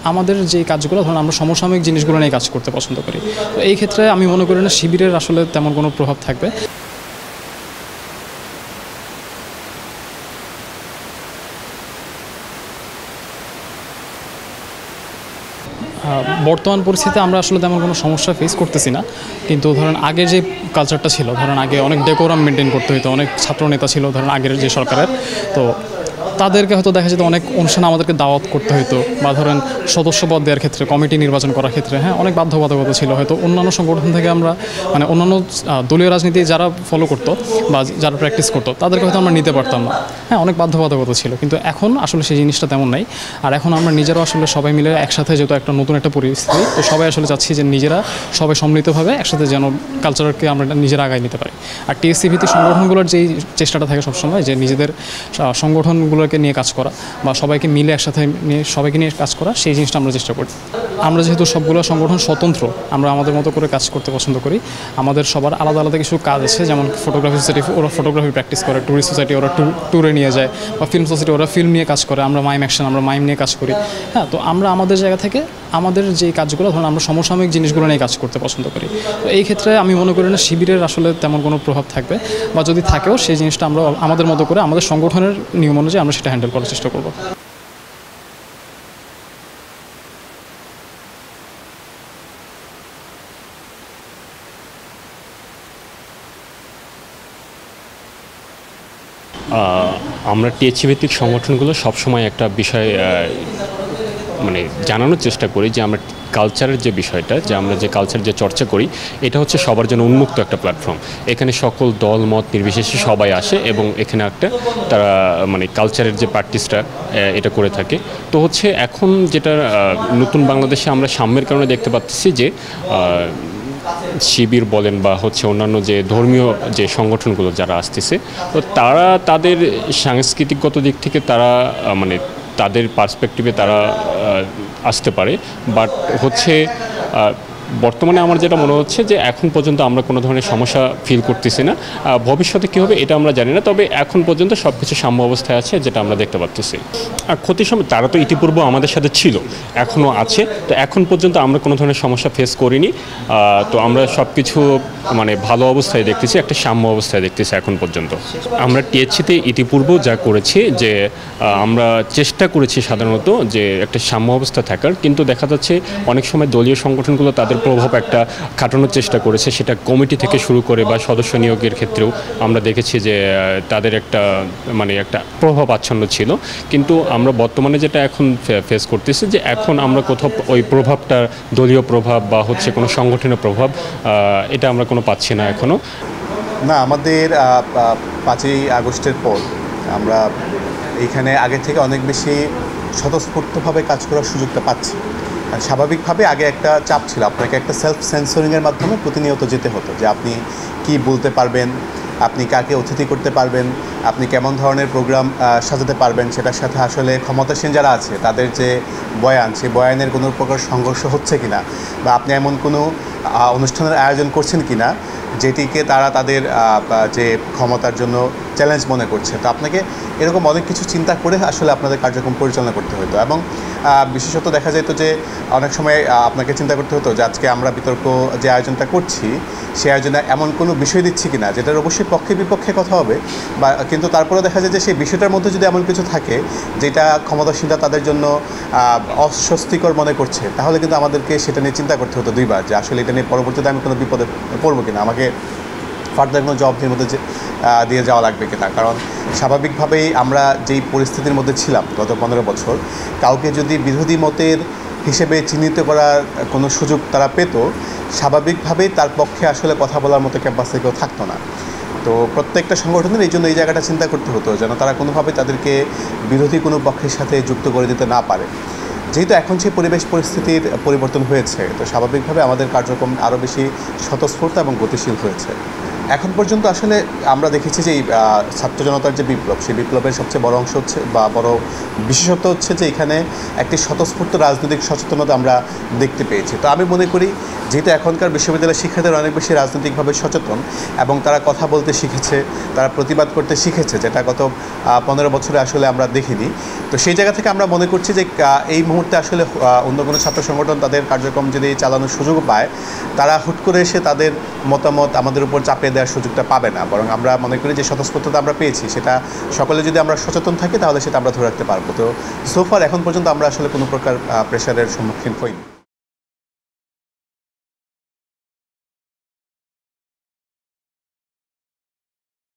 আমাদের যে কাজগুলো ধরুন আমরা সমসাময়িক জিনিসগুলো নিয়ে কাজ করতে পছন্দ করি। তো এই ক্ষেত্রে আমি মনে করি না শিবিরের আসলে তেমন কোনো প্রভাব থাকবে। বর্তমান পরিস্থিতিতে আমরা আসলে তেমন কোনো সমস্যা ফেস করতেছি না, কিন্তু ধরেন আগে যে কালচারটা ছিল, ধরেন আগে অনেক ডেকোরাম মেনটেন করতে হতো, অনেক ছাত্রনেতা ছিল ধরেন আগের যে সরকারের, তো তাদেরকে হয়তো দেখা যেত অনেক অনুষ্ঠানে আমাদেরকে দাওয়াত করতে হতো, বা ধরেন সদস্যপদ দেওয়ার ক্ষেত্রে কমিটি নির্বাচন করার ক্ষেত্রে অনেক বাধ্যবাধকতা ছিল। হয়তো অন্যান্য সংগঠন থেকে আমরা অন্যান্য দলীয় রাজনীতি যারা ফলো করতো বা যারা প্র্যাকটিস করতো তাদেরকে হয়তো আমরা নিতে পারতাম না। অনেক বাধ্যবাধকতা ছিল, কিন্তু এখন আসলে সেই জিনিসটা তেমন নাই। আর এখন আমরা নিজেরাও আসলে সবাই মিলে একসাথে, যেহেতু একটা নতুন একটা পরিস্থিতি, তো সবাই আসলে চাচ্ছি যে নিজেরা সবাই সম্মিলিতভাবে একসাথে যেন কালচারকে আমরা নিজেরা আগায় নিতে পারি। আর টিএসসি ভিত্তিক সংগঠনগুলোর যেই চেষ্টাটা থাকে সবসময় যে নিজেদের সংগঠনগুলোকে নিয়ে কাজ করা বা সবাইকে মিলে একসাথে সবাইকে নিয়ে কাজ করা, সেই জিনিসটা আমরা চেষ্টা করি। আমরা যেহেতু সবগুলো সংগঠন স্বতন্ত্র, আমরা আমাদের মতো করে কাজ করতে পছন্দ করি। আমাদের সবার আলাদা আলাদা কিছু কাজ আছে, যেমন ফটোগ্রাফি সোসাইটি ওরা ফটোগ্রাফি প্র্যাকটিস করে, ট্যুরিস্ট সোসাইটি ওরা ট্যুরে নিয়ে যায়, বা ফিল্ম সোসাইটি ওরা ফিল্ম নিয়ে কাজ করে, আমরা মাইম অ্যাকশন আমরা মাইম নিয়ে কাজ করি। তো আমরা আমাদের জায়গা থেকে আমাদের যে কাজগুলো ধরুন আমরা সমসাময়িক জিনিসগুলো নিয়ে কাজ করতে পছন্দ করি। তো এই ক্ষেত্রে আমি মনে করি না শিবিরের আসলে তেমন কোনো প্রভাব থাকবে, বা যদি থাকেও সেই জিনিসটা আমরা আমাদের মতো করে আমাদের সংগঠনের নিয়ম অনুযায়ী আমরা সেটা হ্যান্ডেল করার চেষ্টা করব। আমরা টিএসসি ভিত্তিক সংগঠনগুলো সবসময় একটা বিষয় জানানোর চেষ্টা করি যে আমরা কালচারের যে বিষয়টা, যে আমরা যে কালচার যে চর্চা করি, এটা হচ্ছে সবার জন্য উন্মুক্ত একটা প্ল্যাটফর্ম। এখানে সকল দল মত নির্বিশেষে সবাই আসে এবং এখানে একটা তারা কালচারের যে প্র্যাকটিসটা এটা করে থাকে। তো হচ্ছে এখন যেটা নতুন বাংলাদেশে আমরা সাম্যের কারণে দেখতে পাচ্ছি যে শিবির বলেন বা হচ্ছে অন্যান্য যে ধর্মীয় যে সংগঠনগুলো যারা আসতেছে, তো তারা তাদের সাংস্কৃতিকগত দিক থেকে তারা তাদের পার্সপেক্টিভে তারা আসতে পারে, বাট হচ্ছে বর্তমানে আমার যেটা মনে হচ্ছে যে এখন পর্যন্ত আমরা কোনো ধরনের সমস্যা ফিল করতেছি না। ভবিষ্যতে কী হবে এটা আমরা জানি না, তবে এখন পর্যন্ত সব কিছু সাম্য অবস্থায় আছে যেটা আমরা দেখতে পাচ্ছি। আর ক্ষতির সময় তারা তো ইতিপূর্বে আমাদের সাথে ছিল, এখনও আছে, তো এখন পর্যন্ত আমরা কোনো ধরনের সমস্যা ফেস করিনি। তো আমরা সব কিছু ভালো অবস্থায় দেখতেছি, একটা সাম্য অবস্থায় দেখতেছি এখন পর্যন্ত। আমরা টিএসসিতে ইতিপূর্বেও যা করেছি যে আমরা চেষ্টা করেছি সাধারণত যে একটা সাম্য অবস্থা থাকার, কিন্তু দেখা যাচ্ছে অনেক সময় দলীয় সংগঠনগুলো তাদের প্রভাব একটা খাটানোর চেষ্টা করেছে, সেটা কমিটি থেকে শুরু করে বা সদস্য নিয়োগের ক্ষেত্রেও আমরা দেখেছি যে তাদের একটা একটা প্রভাব আচ্ছন্ন ছিল। কিন্তু আমরা বর্তমানে যেটা এখন ফেস করতেছি যে এখন আমরা কোথাও ওই প্রভাবটা দলীয় প্রভাব বা হচ্ছে কোনো সংগঠনের প্রভাব এটা আমরা কোনো পাচ্ছি না এখনও। না, আমাদের 5ই আগস্টের পর আমরা এইখানে আগের থেকে অনেক বেশি স্বতঃস্ফূর্তভাবে কাজ করার সুযোগটা পাচ্ছি। স্বাভাবিকভাবে আগে একটা চাপ ছিল, আপনাকে একটা সেলফ সেন্সরিংয়ের মাধ্যমে প্রতিনিয়ত যেতে হতো যে আপনি কি বলতে পারবেন, আপনি কাকে অতিথি করতে পারবেন, আপনি কেমন ধরনের প্রোগ্রাম সাজাতে পারবেন, সেটার সাথে আসলে ক্ষমতাসীন যারা আছে তাদের যে বয়ান, সেই বয়ানের কোনো প্রকার সংঘর্ষ হচ্ছে কিনা, বা আপনি এমন কোনো অনুষ্ঠানের আয়োজন করছেন কিনা যেটিকে তারা তাদের যে ক্ষমতার জন্য চ্যালেঞ্জ মনে করছে। তো আপনাকে এরকম অনেক কিছু চিন্তা করে আসলে আপনাদের কার্যক্রম পরিচালনা করতে হতো, এবং বিশেষত দেখা যেত যে অনেক সময় আপনাকে চিন্তা করতে হতো যে আজকে আমরা বিতর্ক যে আয়োজনটা করছি সেই আয়োজনে এমন কোনো বিষয় দিচ্ছি কিনা যেটার অবশ্যই পক্ষে বিপক্ষে কথা হবে, বা কিন্তু তারপরে দেখা যায় যে সেই বিষয়টার মধ্যে যদি এমন কিছু থাকে যেটা ক্ষমতাসীনরা তাদের জন্য অস্বস্তিকর মনে করছে, তাহলে কিন্তু আমাদেরকে সেটা নিয়ে চিন্তা করতে হতো দুইবার যে আসলে এটা নিয়ে পরবর্তীতে আমি কোনো বিপদে পড়বো কিনা, আমাকে ফার্দার কোনো জবাবদিহির মধ্যে দিয়ে যাওয়া লাগবে কিনা। কারণ স্বাভাবিকভাবেই আমরা যেই পরিস্থিতির মধ্যে ছিলাম গত 15 বছর, কাউকে যদি বিরোধী মতের হিসেবে চিহ্নিত করার কোনো সুযোগ তারা পেত, স্বাভাবিকভাবেই তার পক্ষে আসলে কথা বলার মতো ক্যাপাসিটি কেউ থাকতো না। তো প্রত্যেকটা সংগঠনের এই জন্য এই জায়গাটা চিন্তা করতে হতো যেন তারা কোনোভাবে তাদেরকে বিরোধী কোনো পক্ষের সাথে যুক্ত করে দিতে না পারে। যেহেতু এখন সেই পরিবেশ পরিস্থিতির পরিবর্তন হয়েছে, তো স্বাভাবিকভাবে আমাদের কার্যক্রম আরও বেশি স্বতঃস্ফূর্ত এবং গতিশীল হয়েছে। এখন পর্যন্ত আসলে আমরা দেখেছি যে ছাত্র জনতার যে বিপ্লব, সেই বিপ্লবের সবচেয়ে বড় অংশ হচ্ছে বা বড় বিশেষত্ব হচ্ছে যে এখানে একটি স্বতঃস্ফূর্ত রাজনৈতিক সচেতনতা আমরা দেখতে পেয়েছি। তো আমি মনে করি যেহেতু এখনকার বিশ্ববিদ্যালয়ের শিক্ষার্থীরা অনেক বেশি রাজনৈতিকভাবে সচেতন এবং তারা কথা বলতে শিখেছে, তারা প্রতিবাদ করতে শিখেছে, যেটা গত 15 বছরে আসলে আমরা দেখিনি। তো সেই জায়গা থেকে আমরা মনে করছি যে এই মুহূর্তে আসলে অন্য কোনো ছাত্র সংগঠন তাদের কার্যক্রম যদি চালানোর সুযোগ পায়, তারা হুট করে এসে তাদের মতামত আমাদের উপর চাপিয়ে দেওয়ার সুযোগটা পাবে না। বরং আমরা মনে করি যে স্বতঃস্ফূর্ততা আমরা পেয়েছি, সেটা সকলে যদি আমরা সচেতন থাকি তাহলে সেটা আমরা ধরে রাখতে পারবো। তো সোফার এখন পর্যন্ত আমরা আসলে কোনো প্রকার প্রেশারের সম্মুখীন হইনি।